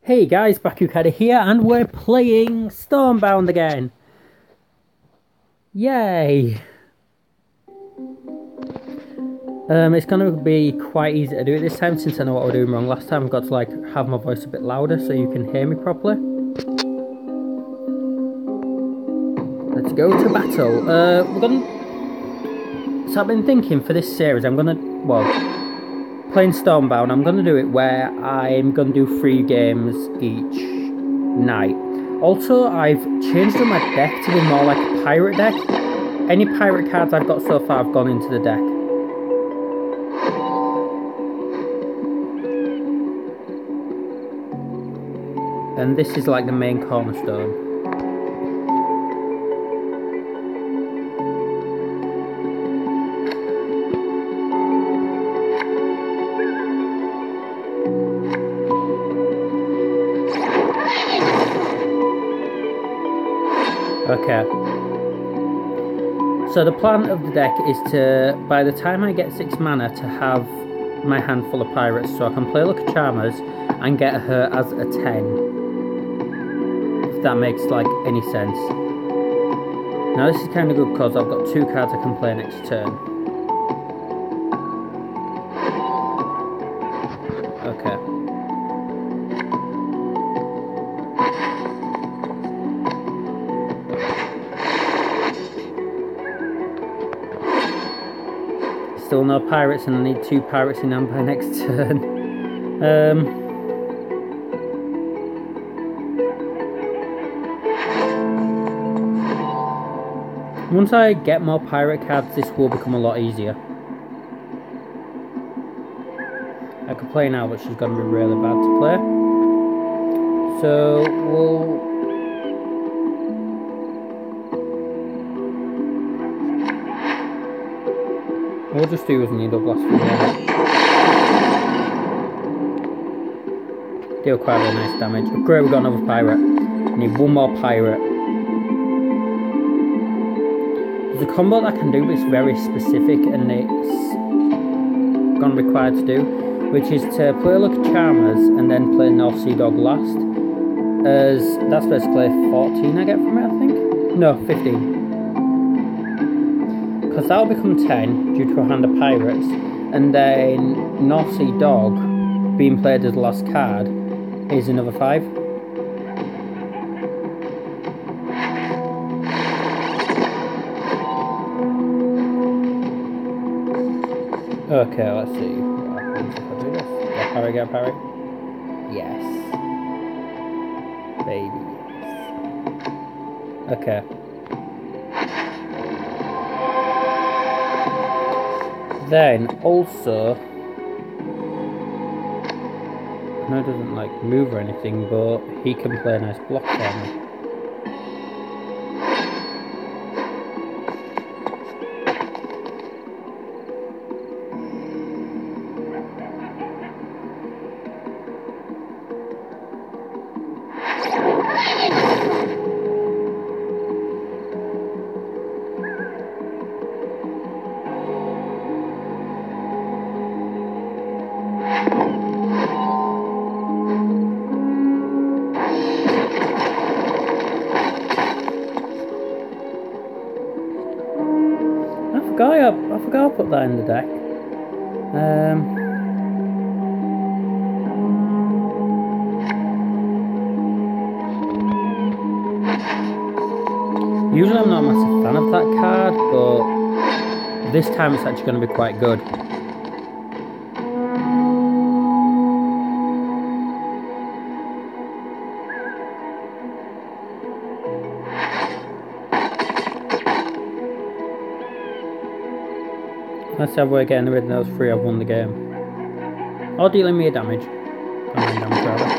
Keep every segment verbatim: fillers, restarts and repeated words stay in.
Hey guys, Bakukada here, and we're playing Stormbound again. Yay! Um, it's going to be quite easy to do it this time since I know what I was doing wrong last time. I've got to like have my voice a bit louder so you can hear me properly. Let's go to battle. Uh, we're gonna. So I've been thinking for this series, I'm gonna well, playing Stormbound. I'm gonna do it where I'm gonna do three games each night. Also, I've changed up my deck to be more like a pirate deck. Any pirate cards I've got so far have gone into the deck. And this is like the main cornerstone. Okay. So the plan of the deck is to, by the time I get six mana, to have my hand full of pirates, so I can play Lucky Charmers and get her as a ten. If that makes like any sense. Now this is kind of good because I've got two cards I can play next turn. Okay. Still no pirates, and I need two pirates in hand by next turn. um, once I get more pirate cards, this will become a lot easier. I could play now, but she's going to be really bad to play. So we'll. We'll just do as needle blast from here. Deal quite a nice damage. Oh, great, we've got another pirate. I need one more pirate. There's a combo that I can do, but it's very specific and it's going to be required to do, which is to play Lucky Charmers and then play North Sea Dog last. As that's basically fourteen I get from it, I think. No, fifteen. Because that'll become ten due to a hand of pirates, and then North Sea Dog being played as the last card is another five. Okay, let's see what happens if I do this. Get a parry, get a parry. Yes. Baby, yes. Okay. Then also, I know it doesn't like move or anything, but he can play a nice block for me. I forgot, I, I forgot I put that in the deck. Um, usually I'm not a massive fan of that card, but this time it's actually going to be quite good. Let's have a way of getting rid of those three. I've won the game. Or dealing me a damage. I mean damage rather.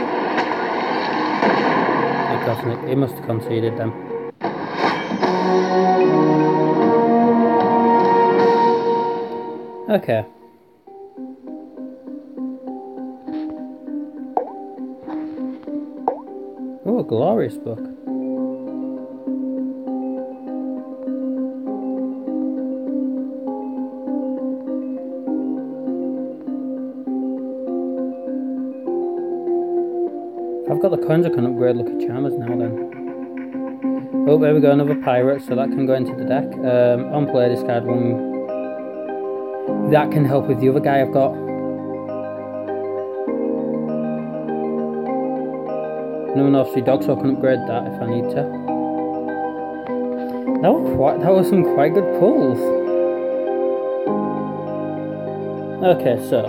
It, cost me, it must have conceded them. Okay. Oh, a glorious book. I've got the coins I can upgrade Lucky Charmers now then. Oh, there we go, another pirate, so that can go into the deck. Um, on play, discard one. That can help with the other guy I've got. No one obviously dog, so I can upgrade that if I need to. That was quite, that was some quite good pulls. Okay, so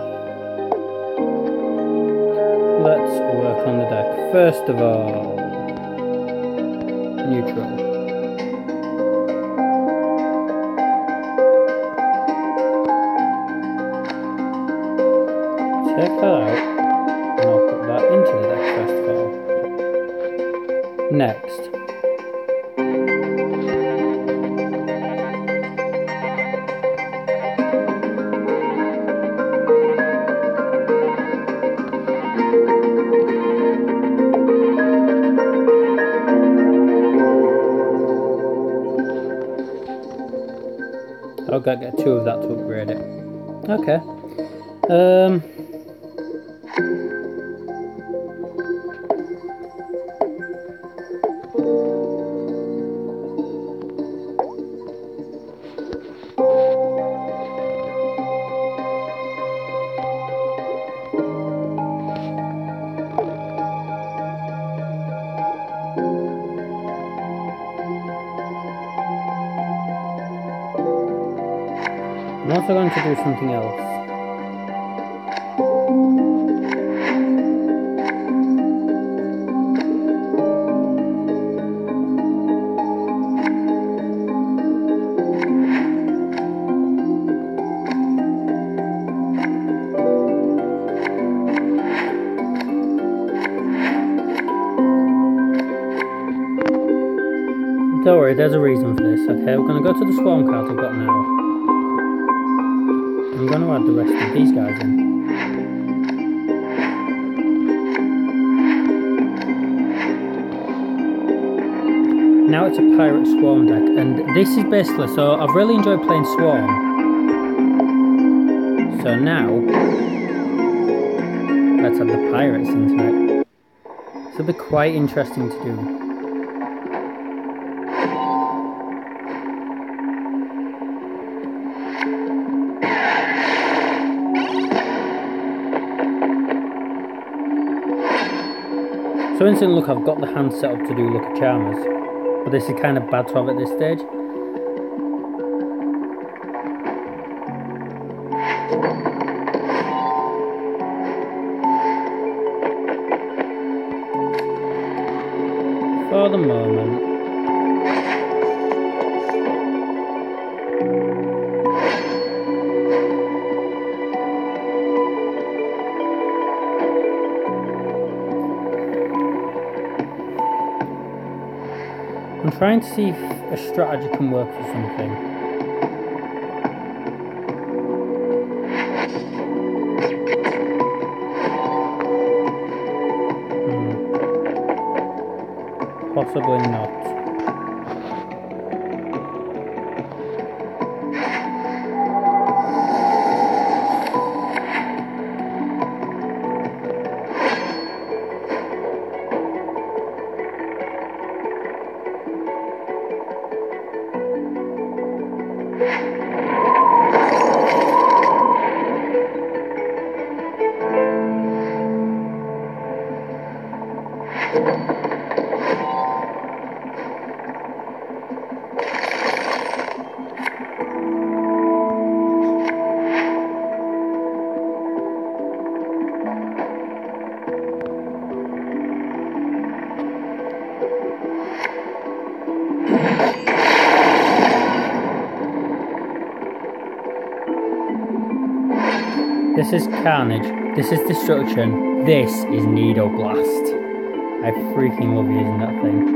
let's work on the deck. First of all, neutral. Take that out, and I'll put that into the deck first of all. Next. I've got to get two of that to upgrade it. Okay. Um. I'm also going to do something else. Don't worry, there's a reason for this. Okay, we're going to go to the swarm cards I've got now. I'm going to add the rest of these guys in. Now it's a pirate swarm deck, and this is basically, so I've really enjoyed playing swarm. So now, let's add the pirates into it. This will be quite interesting to do. So instantly, look, I've got the hand set up to do Lucky Charmers, but this is kind of bad to have at this stage. For the moment. I'm trying to see if a strategy can work for something. Hmm. Possibly not. This is carnage. This is destruction. This is Needle Blast. I freaking love using that thing.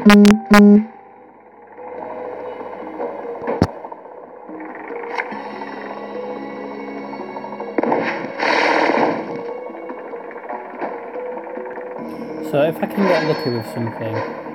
So if I can get lucky with something.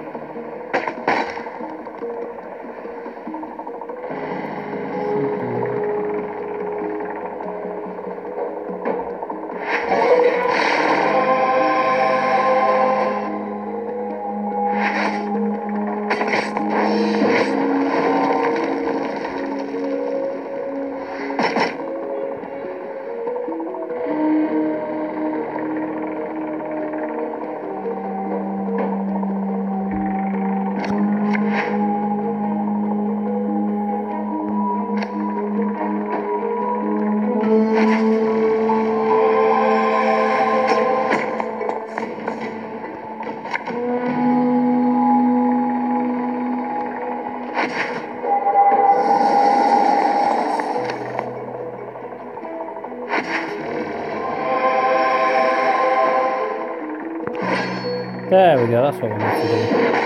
There we go, that's what we need to do.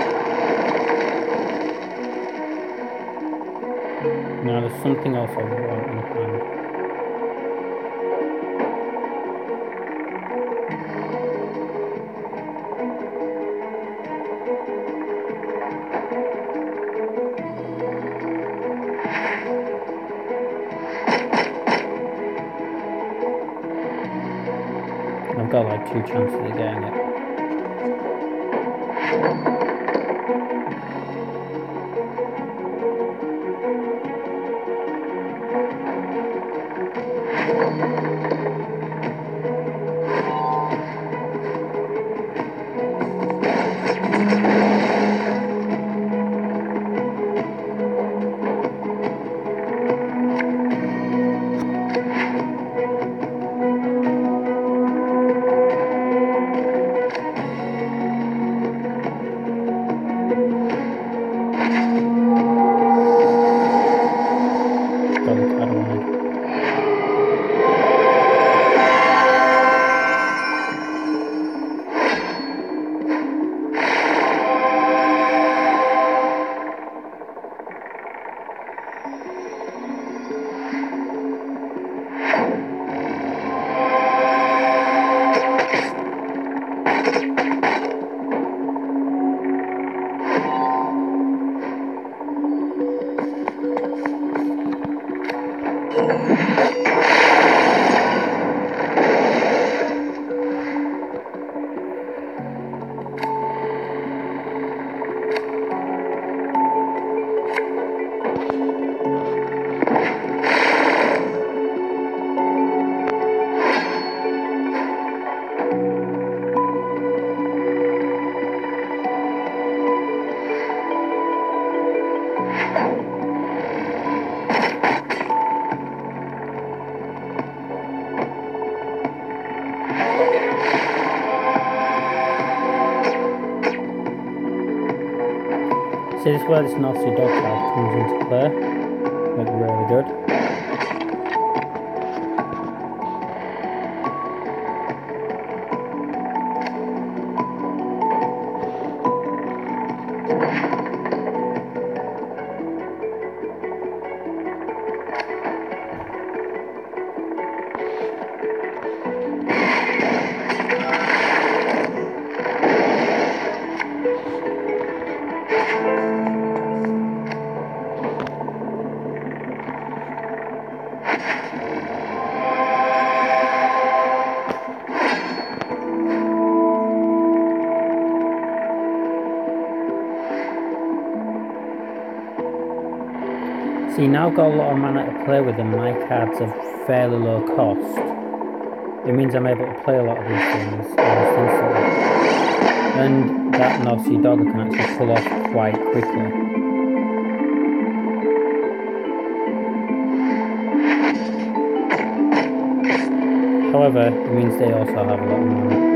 Now there's something else I want in hand. I've got like two chances of getting it. See, this is where this nasty dog card comes into play. Like, really good. See, now I've got a lot of mana to play with and my cards are fairly low cost. It means I'm able to play a lot of these things almost instantly. And that nasty dog I can actually pull off quite quickly. However, it means they also have a lot of mana.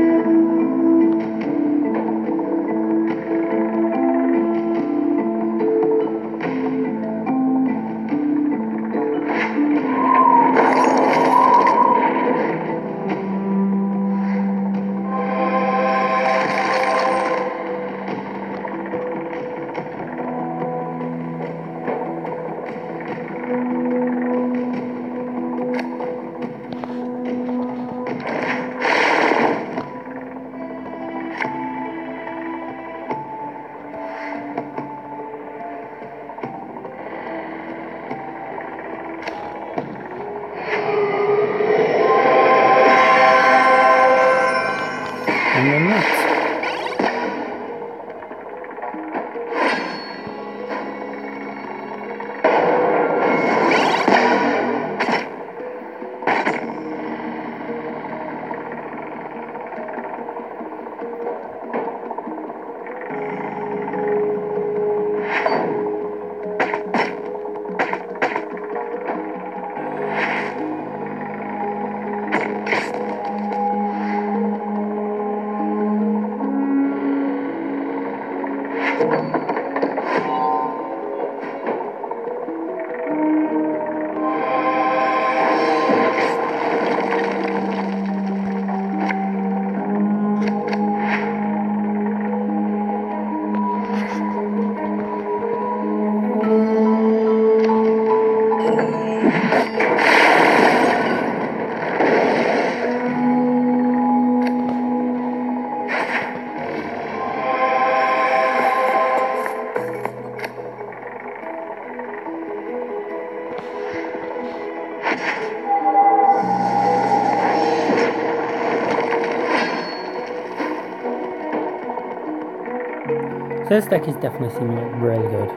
So this deck is definitely seeming like really good.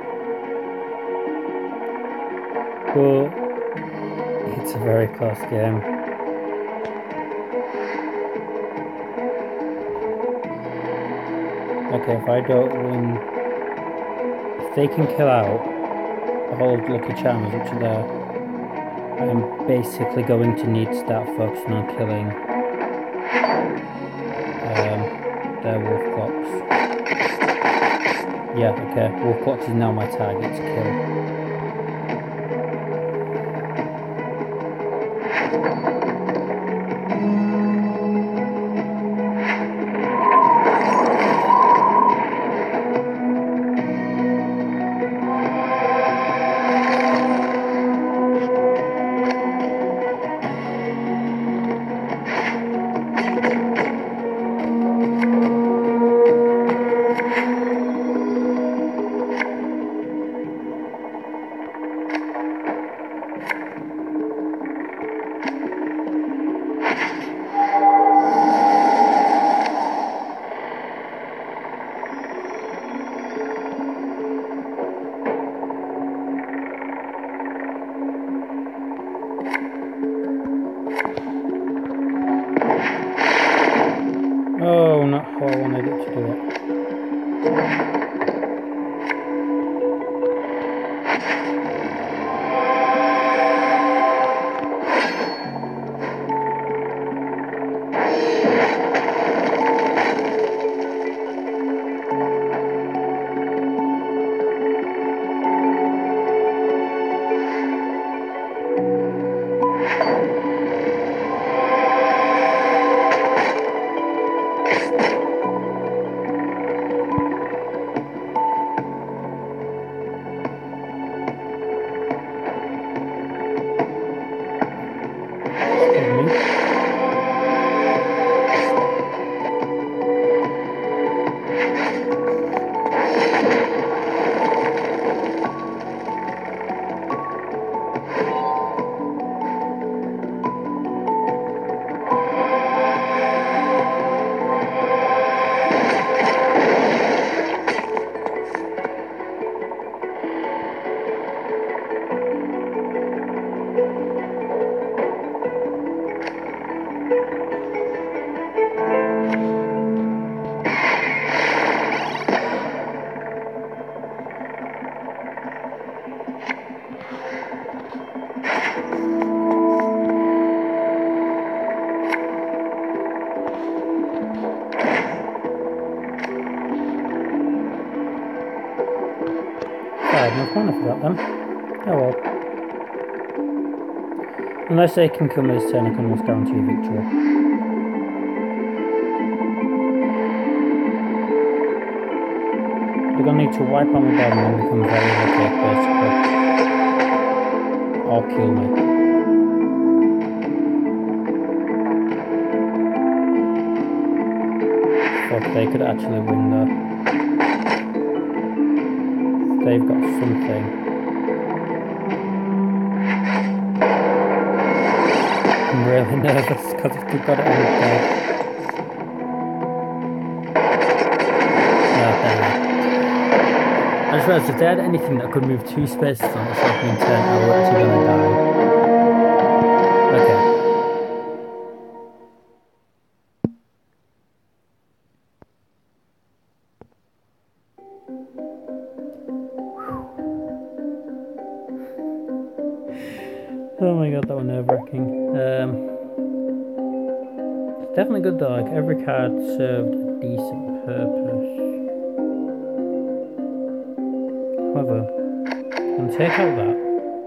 But it's a very close game. Okay, if I don't win, if they can kill out all of the Lucky Charmers which are there, I am basically going to need to start focusing on killing um, their Wolf Clocks. Yeah, okay, Wolf Clocks is now my target to kill. Oh, not how I wanted it to do it. I had enough mana for that then. Oh well. Unless they can come this turn, I can almost guarantee a victory. They're gonna need to wipe on the board and then become very lucky, basically. Or kill me. Fuck, they could actually win though. They've got something. I'm really nervous because if they've got it on the board. No, damn it. I just realised if they had anything that could move two spaces on the second turn, I were actually going to die. Okay. Oh my god, that was nerve-wracking. Um, definitely good though, like every card served a decent purpose. However, I'm going to take out that.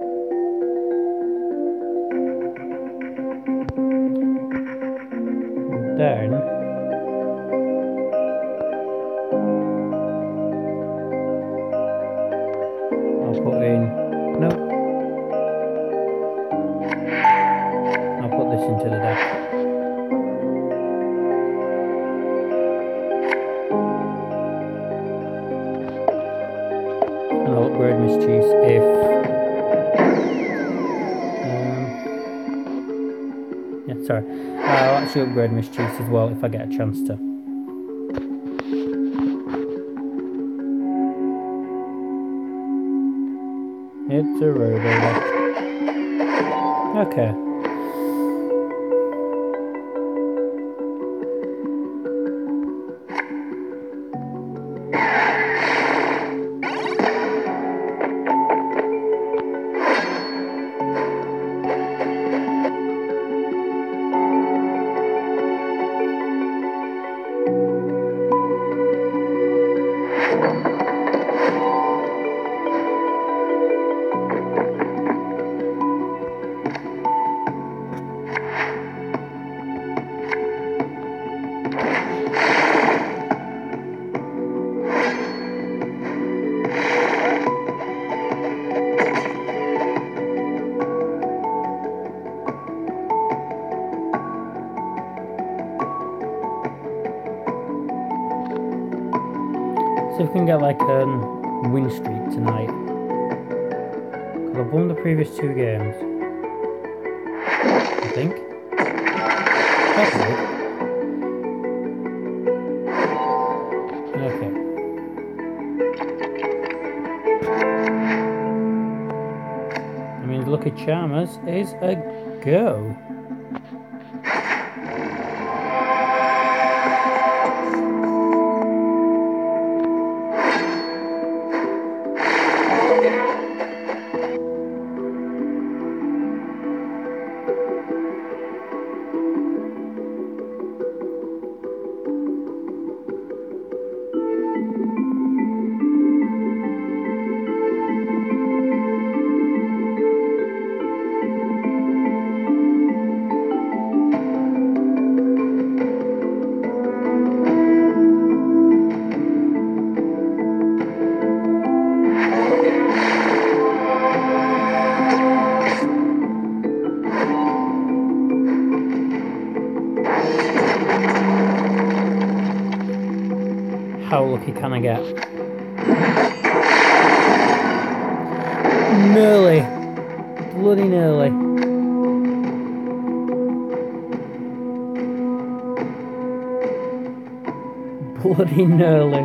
And then I'll put in, no, I'll put this into the deck. And I'll upgrade Mischief if um, yeah, sorry. I'll actually upgrade Mischief as well if I get a chance to. It's a robo deck. Okay. See if we can get like a um, win streak tonight. Because I've won the previous two games. I think. Okay. Okay. I mean, Lucky Charmers is a go. How lucky can I get? Nearly. Bloody nearly. Bloody nearly.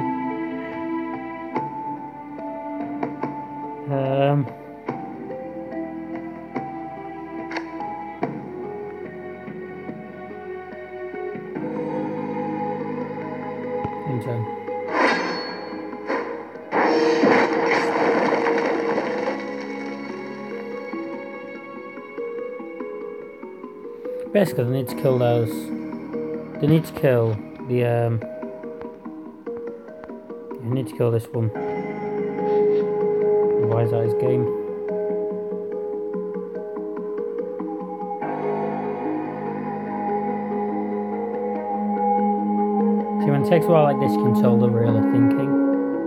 Um... In turn. Basically, they need to kill those. They need to kill the, um... They need to kill this one. Otherwise, that is game. See, when it takes a while like this, you can tell they're really thinking.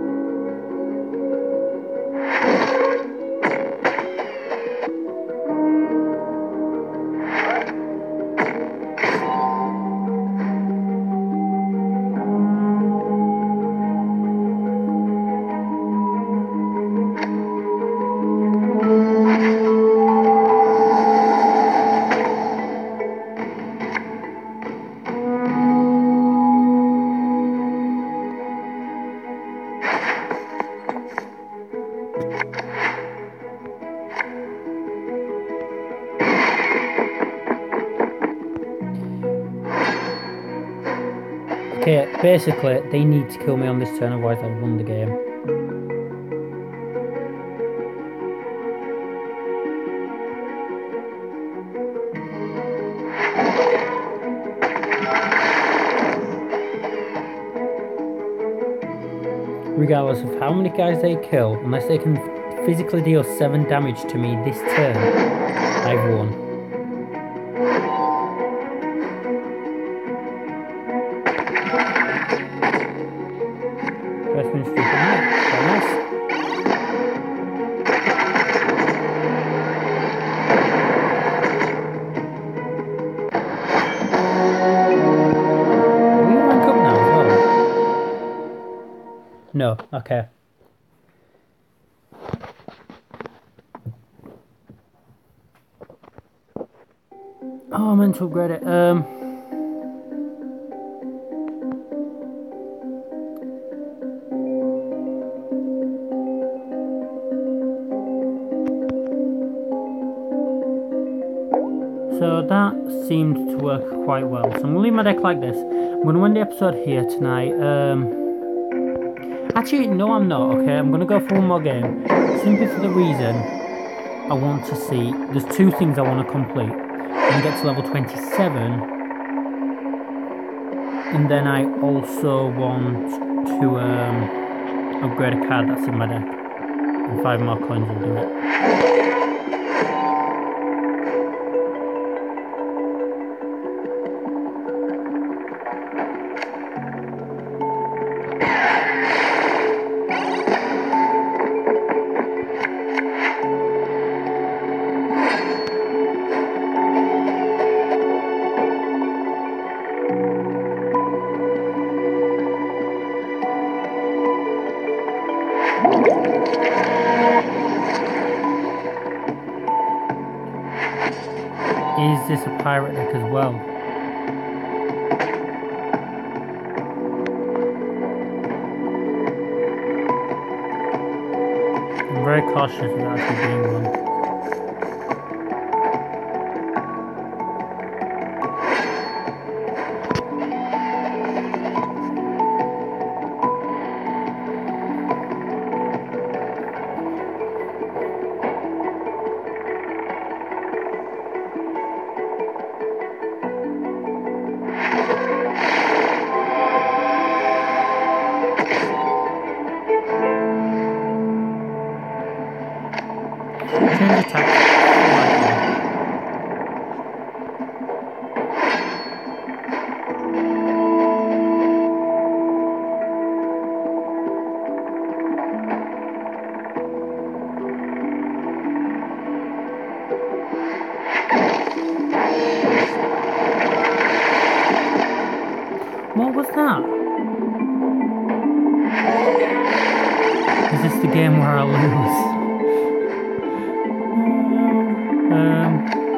Okay, basically, they need to kill me on this turn, otherwise I've won the game. regardless of how many guys they kill, unless they can physically deal seven damage to me this turn, I've won. First one stupid night. Nice. Will you rank up now as well? No, okay. Oh, I meant to upgrade it. Um. So that seemed to work quite well. So I'm gonna leave my deck like this. I'm gonna end the episode here tonight. Um. Actually, no, I'm not. Okay, I'm gonna go for one more game, simply for the reason I want to see. There's two things I want to complete. And get to level twenty-seven, and then I also want to um, upgrade a card that's in my deck, and five more coins will do it. Is this a pirate deck as well? I'm very cautious about actually being one. Change attack. What was that? Is this the game where I lose? Um...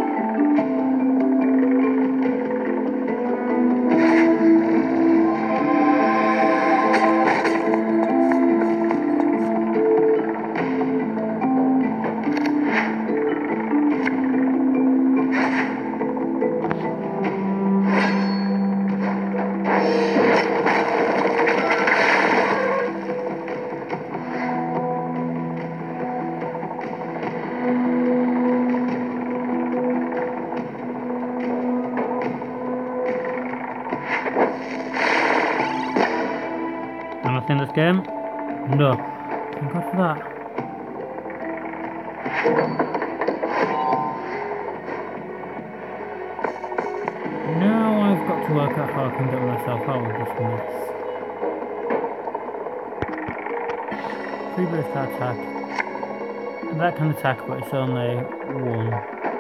Anything in this game? No. Thank God for that. Now I've got to work out how I can get myself out of this mess. Three burst attack. That can attack, but it's only one.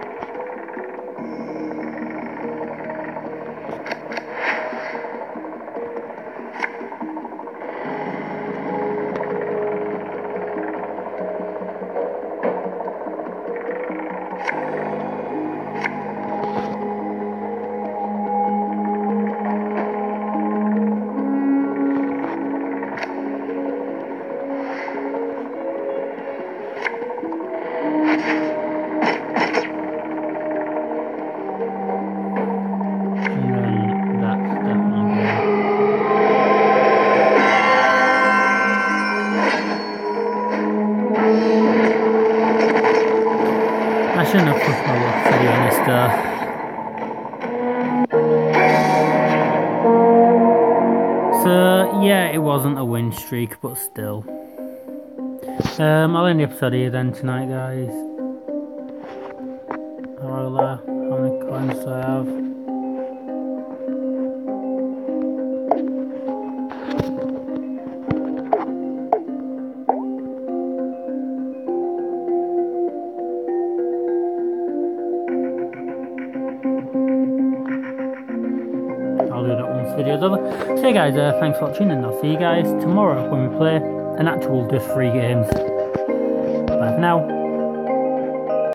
I shouldn't have pushed my luck, to be honest. Uh, so, yeah, it wasn't a win streak, but still. Um, I'll end the episode here then tonight, guys. I'll, uh, how many coins do I have? I'll do that once the video's over. So yeah, guys, uh, thanks for watching, and I'll see you guys tomorrow when we play an actual just three games. Bye for now.